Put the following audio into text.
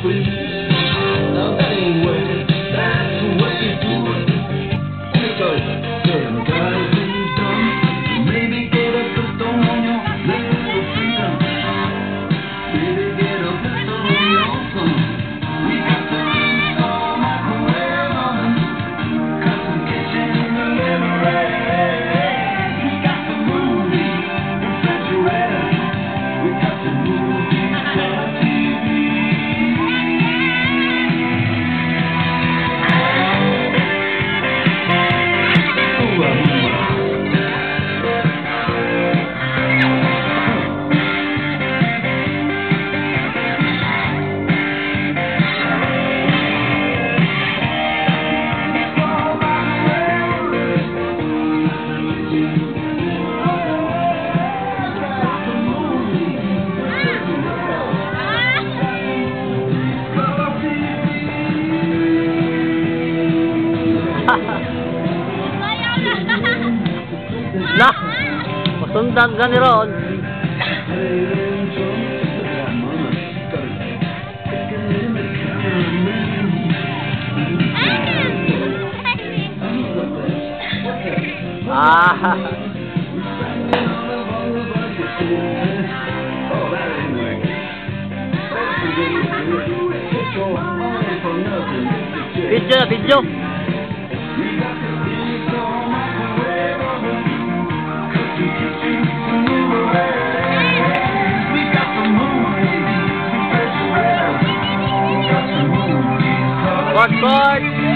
Now that ain't working. That's the way you do it. Because damn, gotta be done. Maybe get a pistol on your little finger. Maybe get a pistol on your thumb. We got the install microwave oven. Got some kitchen delivery. We got the movie refrigerator. We got the movie color TV. Lah, pasundan ka ni Ron. Video na, video. What,